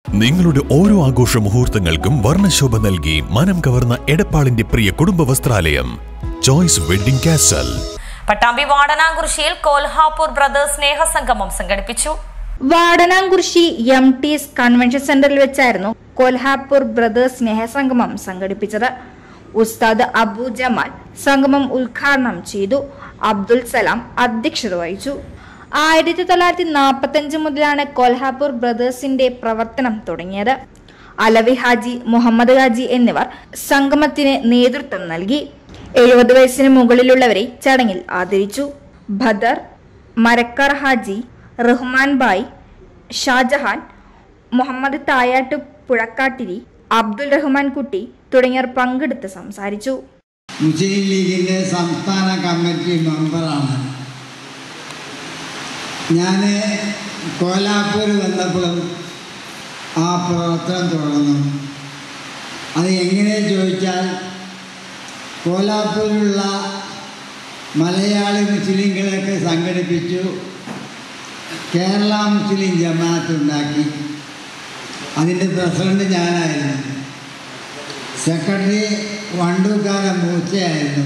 നിങ്ങളുടെ ഓരോ ആഘോഷ മുഹൂർത്തങ്ങൾക്കും വർണ്ണശോഭ നൽകി മനം കവർന്ന എടപ്പാളിന്റെ പ്രിയ കുടുംബ വസ്ത്രാലയം ചോയ്സ് വെഡിംഗ് കാസൽ. പട്ടാമ്പി വാടനാംകുറിശ്ശിയിൽ കോൽഹാപൂർ ബ്രദേഴ്സ് സ്നേഹസംഗമം സംഘടിപ്പിച്ചു. വാടനാംകുറിശ്ശി MTS കൺവെൻഷൻ സെന്ററിൽ വെച്ചായിരുന്നു കോൽഹാപൂർ ബ്രദേഴ്സ് സ്നേഹസംഗമം സംഘടിപ്പിച്ചത്. ഉസ്താദ് അബു ജമാൽ സംഗമം ഉദ്ഘാടനം ചെയ്തു. അബ്ദുൽ സലാം അധ്യക്ഷത വഹിച്ചു. 1945 മുതലാണ് കോൽഹാപൂർ ബ്രദേഴ്സിന്റെ പ്രവർത്തനം തുടങ്ങിയത്. അലവി ഹാജി, മുഹമ്മദ് ഹാജി എന്നിവർ സംഗമത്തിന് നേതൃത്വം നൽകി. 70 വയസ്സിന് മുകളിലുള്ളവരെ ചടങ്ങിൽ ആദരിച്ചു. ബദർ, മരക്കാർ ഹാജി, റഹ്മാൻ ബായ്, ഷാജഹാൻ, മുഹമ്മദ് തായാട്ട് പുഴക്കാട്ടിരി, അബ്ദുൽ റഹ്മാൻ കുട്ടി തുടങ്ങിയവർ പങ്കെടുത്ത് സംസാരിച്ചു. മുസ്ലിം ലീഗിന്റെ സംസ്ഥാന കമ്മിറ്റി മെമ്പറാണ് ഞാൻ. കോലാപ്പൂർ വന്നപ്പോഴും ആ പ്രവർത്തനം തുടർന്നു. അത് എങ്ങനെ ചോദിച്ചാൽ, കോലാപ്പൂരിലുള്ള മലയാളി മുസ്ലിങ്ങളെയൊക്കെ സംഘടിപ്പിച്ചു. കേരള മുസ്ലിം ജമാഅത്ത് ഉണ്ടാക്കി. അതിൻ്റെ പ്രസിഡന്റ് ഞാനായിരുന്നു. സെക്രട്ടറി വണ്ടൂക്കാരൻ മൂസയായിരുന്നു.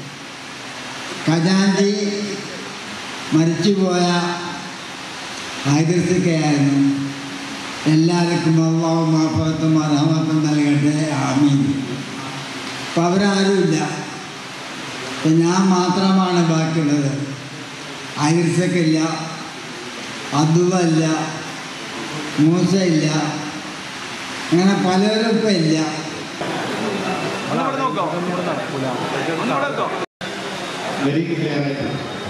ഖജാൻജി മരിച്ചുപോയ ഹൈദർസിക്കയായിരുന്നു. എല്ലാവർക്കും അല്ലാഹു മഗ്ഫിറത്തും റഹ്മത്തും നൽകട്ടെ, ആമീൻ. അപ്പം അവരാരുമില്ല, അപ്പം ഞാൻ മാത്രമാണ് ബാക്കിയുള്ളത്. ഹൈദർസിക്കയില്ല, അബ്ദുള്ള ഇല്ല, മൂസ ഇല്ല, അങ്ങനെ പലരും ഇപ്പം ഇല്ല. വെരി ക്ലിയർ ആയിട്ട്